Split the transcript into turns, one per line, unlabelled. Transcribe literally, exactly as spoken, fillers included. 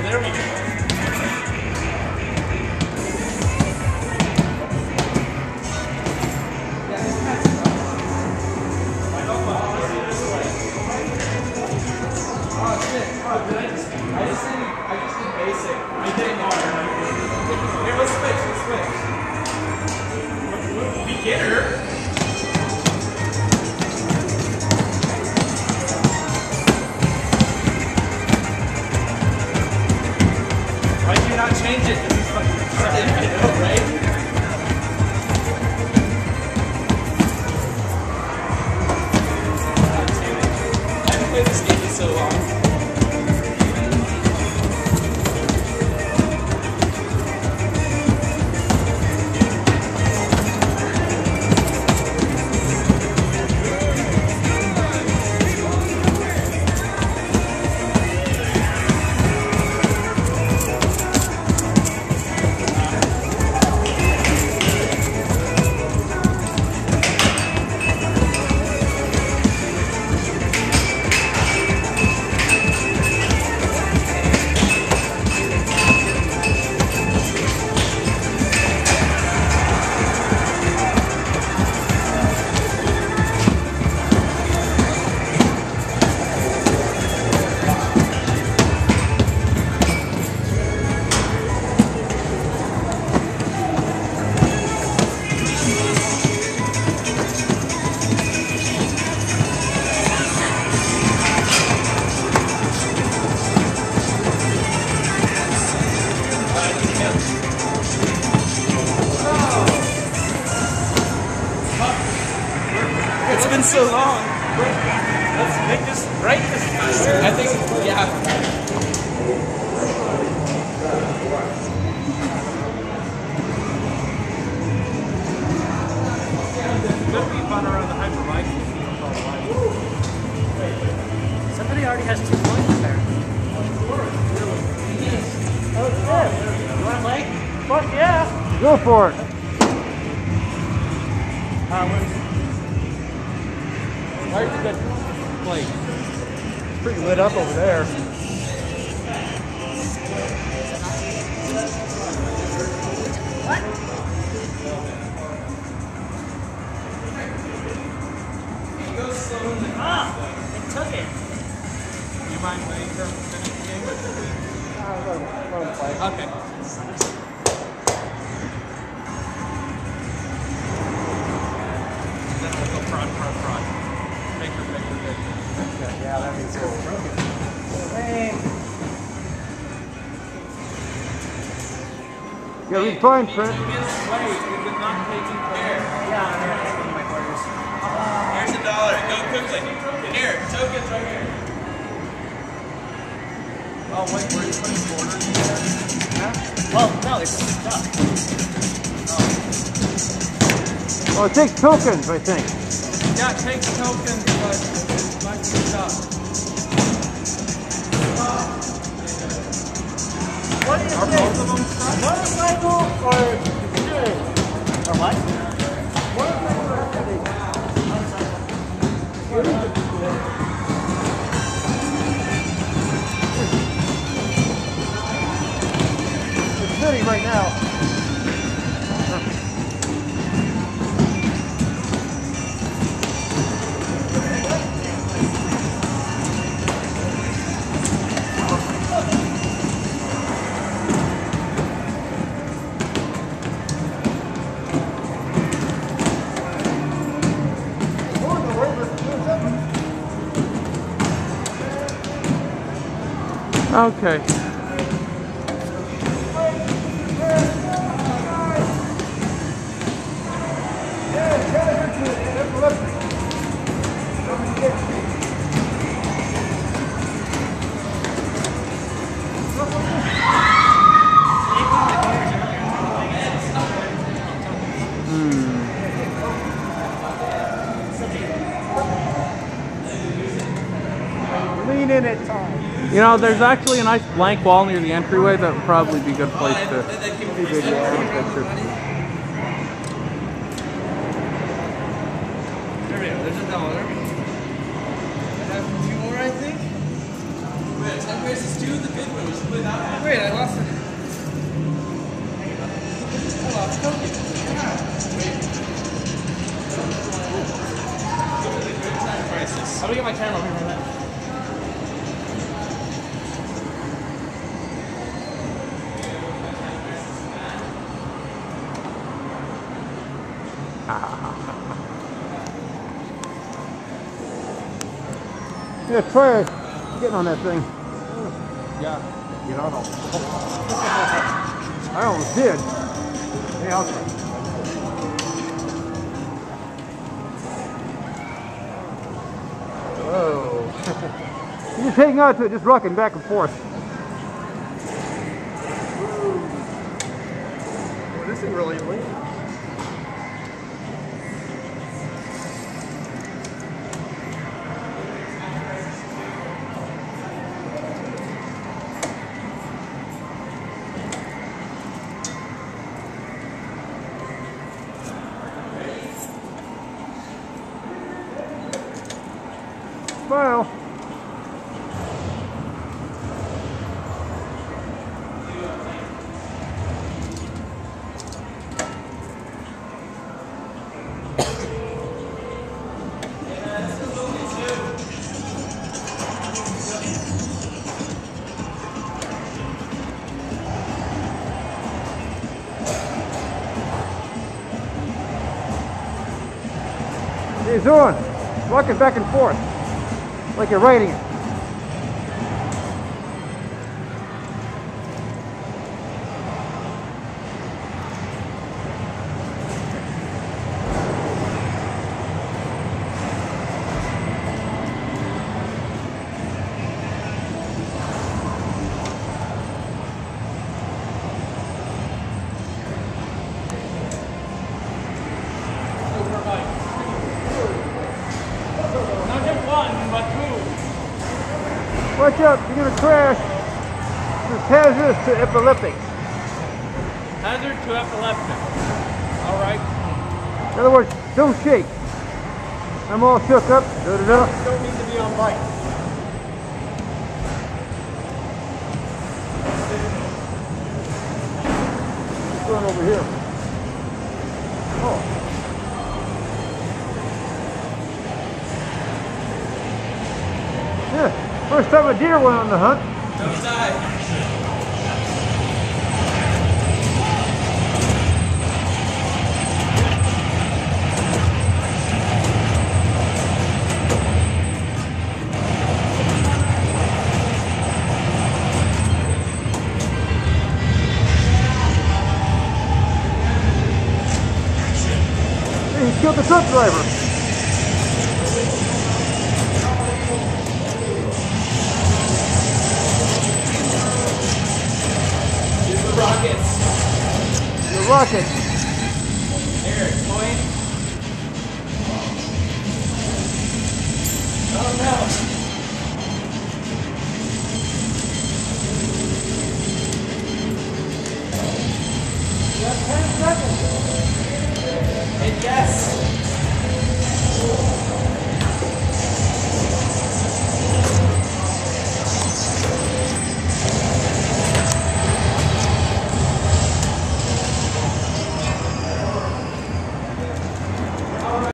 there we go. Change it. This is fucking retarded, I know, right? I haven't played this game in so long. It's been so long. Let's make this right this time. I think, yeah. Could be fun around the hyper bike.
Somebody already has two points there. Oh, shit. You want to play? Fuck yeah.
Go for it.
Uh, where's
Where's the good place? It's pretty lit up over there.
What? Ah, it took it.
Do you mind waiting for him to finish the game?
I'll let him, let him play.
Okay. Then we'll go front, front, front. Make her, make her, make her.
Okay, yeah, that means cool. Hey. Yeah, we fine, Trent.
Wait, we've been not taking care.
Yeah, I'm going to take my quarters.
Here's a dollar. Go quickly. Here, tokens right here. Oh, wait, were you putting quarters in there?
Huh? Well, no, it's stuck.
Oh, it takes tokens, I think.
Yeah, it takes tokens, but it might be stuck.
What is
Are
this?
both of them stuck?
Motorcycle or shooting? Or what?
Motorcycle or shooting? It's sitting right now.
Okay.
Lean in it, Tom.
You know, there's actually a nice blank wall near the entryway that would probably be a good place to
Be good, yeah.
picture.
There we go, there's a dollar. I have two more, I think.
Time Crisis two, the big one. We should play that one.
Wait, I lost it.
I lost Tokyo. Time Crisis.
I'm gonna get my camera over here for a minute.
Yeah, trash. Getting on that thing.
Yeah.
Get on. I almost did. Hey, I'll try. Whoa. You're just hanging on to it, just rocking back and forth.
Well, this thing really lean.
Smile. What are you doing? Rocking back and forth. Like you're writing it.
Not just one, but two.
Watch out, you're gonna crash. This is hazardous to epileptics.
Hazard to epileptic. All right.
In other words, don't shake. I'm all shook up. Da, da, da.
Don't need to be on bike.
What's going over here? Oh. Yeah, first time a deer went on the hunt.
Don't die.
Hey, he killed the truck driver.
Rockets.
The rocket.
Here, point. Oh no.
You have ten seconds.
And yes.